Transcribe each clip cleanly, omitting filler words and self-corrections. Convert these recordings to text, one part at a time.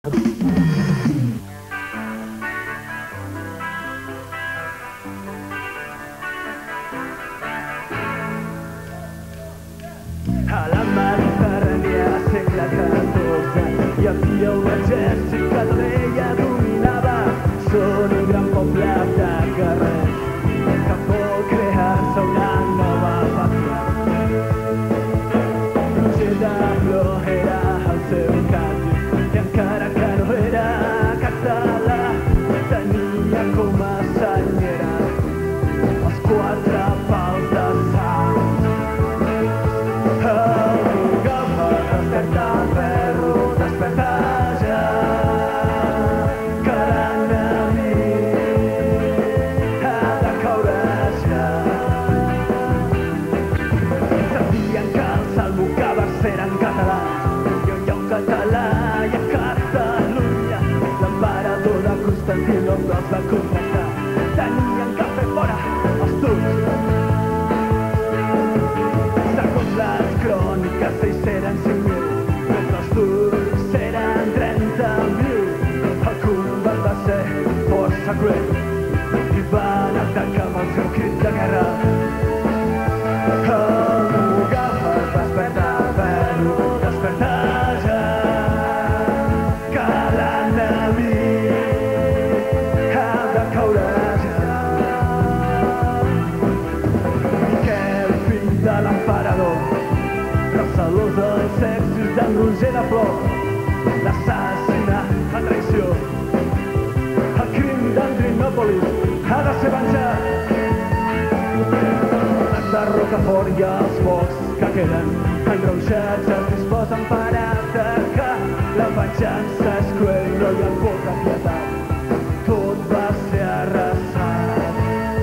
A la Mediterrània, segle XIV, hi havia un exèrcit que tot ella dominava. Són un gran poble de guerrers que vol crear-se una nova pàtria. Roger de Flor era el seu cap i encara que no era català, tenia com a senyera els quatre pals de sang. Desperta, ferro, desperta ja, que l'enemic ha de caure ja. Sabien que els almogàvers eren catalans, i on hi ha un català i a Catalunya. L'emperador de Constantinoble els va contractar, tenien que fer fora els turcs. Segons les cròniques, ells eren 5.000, mentre els turcs eren 30.000. El combat va ser força cruel i van atacar amb el seu crit de guerra. Almogàver, desperta, ferro, desperta ja, que l'enemic ha de caure ja. Miquel, fill de l'emperador, recelós dels èxits d'en Roger de Flor, l'assassina a traïció. El crim d'Andrinòpolis ha de ser venjat. Els de Rocafort i els focs que queden enrauxats es disposen per atacar. La venjança és cruel, no hi ha poca pietat, tot va ser arrasat.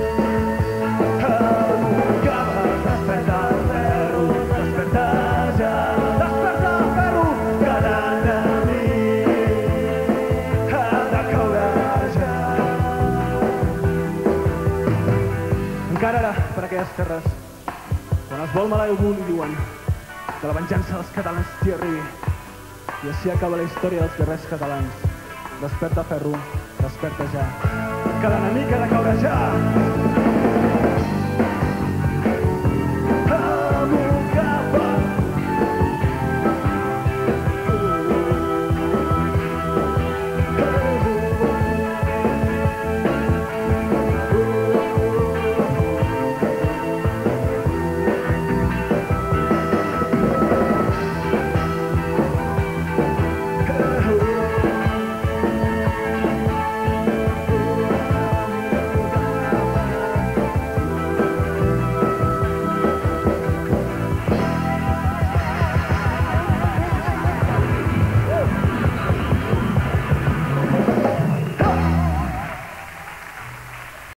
Almogàver, desperta, ferro, desperta ja, desperta, ferro, que l'enemic ha de caure ja. Encara ara, per aquelles terres, quan es vol maleir algú, li diuen que la venjança dels catalans t'hi arribi. I així acaba la història dels guerrers catalans. Desperta, ferro, desperta ja, que l'enemic ha de caure ja.